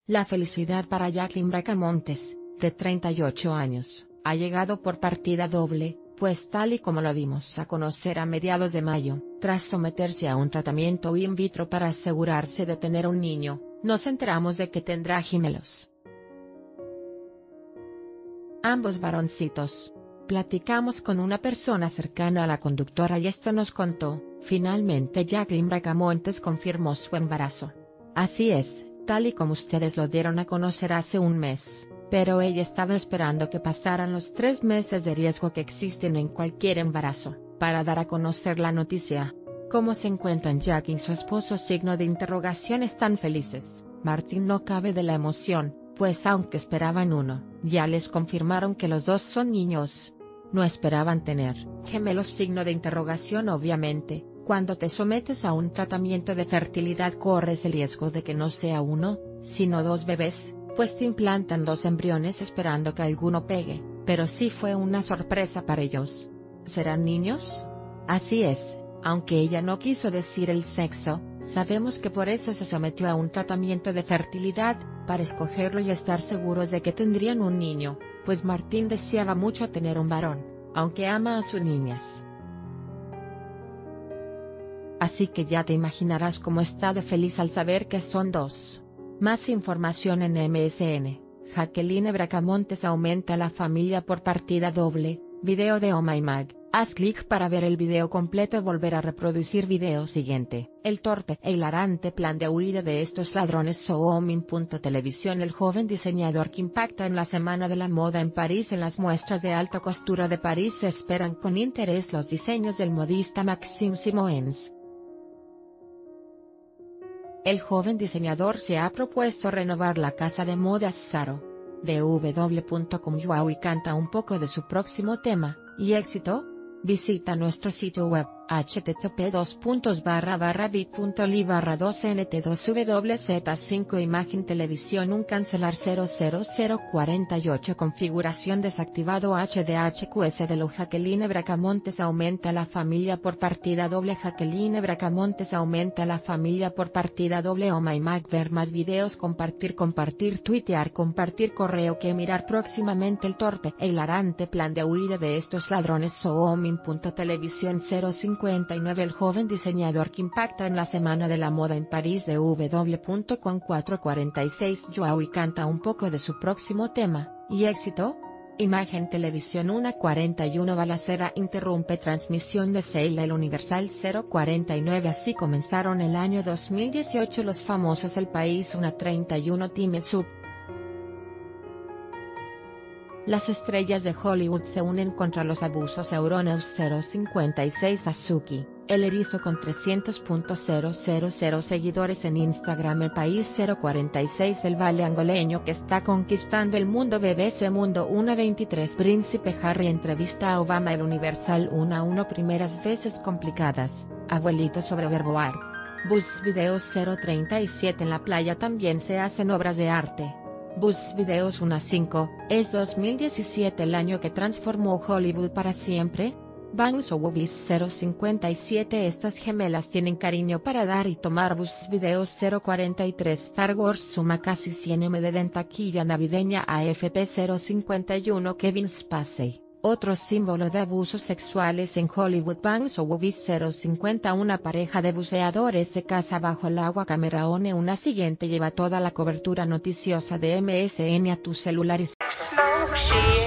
La felicidad para Jacqueline Bracamontes, de 38 años, ha llegado por partida doble, pues tal y como lo dimos a conocer a mediados de mayo, tras someterse a un tratamiento in vitro para asegurarse de tener un niño, nos enteramos de que tendrá gemelos. Ambos varoncitos. Platicamos con una persona cercana a la conductora y esto nos contó: finalmente Jacqueline Bracamontes confirmó su embarazo. Así es, tal y como ustedes lo dieron a conocer hace un mes, pero ella estaba esperando que pasaran los 3 meses de riesgo que existen en cualquier embarazo, para dar a conocer la noticia. ¿Cómo se encuentran Jack y su esposo? Signo de interrogación. Están felices. Martín no cabe de la emoción, pues aunque esperaban uno, ya les confirmaron que los dos son niños. No esperaban tener gemelos. Signo de interrogación. Obviamente, cuando te sometes a un tratamiento de fertilidad corres el riesgo de que no sea uno, sino 2 bebés, pues te implantan 2 embriones esperando que alguno pegue, pero sí fue una sorpresa para ellos. ¿Serán niños? Así es, aunque ella no quiso decir el sexo, sabemos que por eso se sometió a un tratamiento de fertilidad, para escogerlo y estar seguros de que tendrían un niño, pues Martín deseaba mucho tener un varón, aunque ama a sus niñas. Así que ya te imaginarás cómo está de feliz al saber que son 2. Más información en MSN. Jacqueline Bracamontes aumenta la familia por partida doble. Video de Oh My Mag. Haz clic para ver el video completo y volver a reproducir video siguiente. El torpe e hilarante plan de huida de estos ladrones. Televisión. El joven diseñador que impacta en la Semana de la Moda en París. En las muestras de alta costura de París se esperan con interés los diseños del modista Maxime Simoens. El joven diseñador se ha propuesto renovar la casa de modas Zara. dw.com. Joao canta un poco de su próximo tema, ¿y éxito? Visita nuestro sitio web, http://bit.ly/2nt2wz5 Imagen televisión. Un cancelar 00048 configuración desactivado HDHQS de lo. Jacqueline Bracamontes aumenta la familia por partida doble. Jacqueline Bracamontes aumenta la familia por partida doble. Oh My Mag. Ver más videos. Compartir, tuitear, compartir correo que mirar próximamente. El torpe e hilarante plan de huida de estos ladrones. Televisión 059. El joven diseñador que impacta en la Semana de la Moda en París. dw.com 446. Joao canta un poco de su próximo tema, ¿y éxito? Imagen televisión. 1:41 balacera interrumpe transmisión de Seila. El Universal 049. Así comenzaron el año 2018 los famosos. El País. 1:31 Time Sub. Las estrellas de Hollywood se unen contra los abusos. Euronews 056. Azuki, el erizo con 300.000 seguidores en Instagram. El País. 046. El Valle angoleño que está conquistando el mundo. BBC Mundo. 1:23 Príncipe Harry entrevista a Obama. El Universal. 1:1 Primeras veces complicadas, abuelito sobre Overboard. Buzz Videos. 037 En la playa también se hacen obras de arte. Buzz Videos. 1:5 ¿Es 2017 el año que transformó Hollywood para siempre? Bangs o Wubis. 057 Estas gemelas tienen cariño para dar y tomar. Buzz Videos. 043 Star Wars suma casi 100 MD en taquilla navideña. AFP. 051 Kevin Spacey, otro símbolo de abusos sexuales en Hollywood. Bangs o Wubis. 050 Una pareja de buceadores se casa bajo el agua. Cámara ONE. Una siguiente lleva toda la cobertura noticiosa de MSN a tu celular y